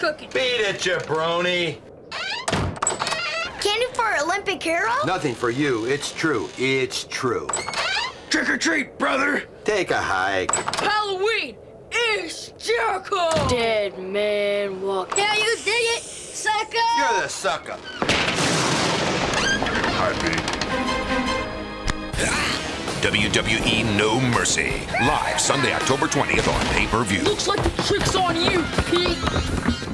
cooking. Beat it, jabroni. Candy for Olympic hero? Nothing for you. It's true. It's true. Trick or treat, brother. Take a hike. Halloween is Jericho. Dead man walking. Yeah, you dig it, sucker? You're the sucker. WWE No Mercy. Live Sunday, October 20th on pay-per-view. Looks like the trick's on you, Pete.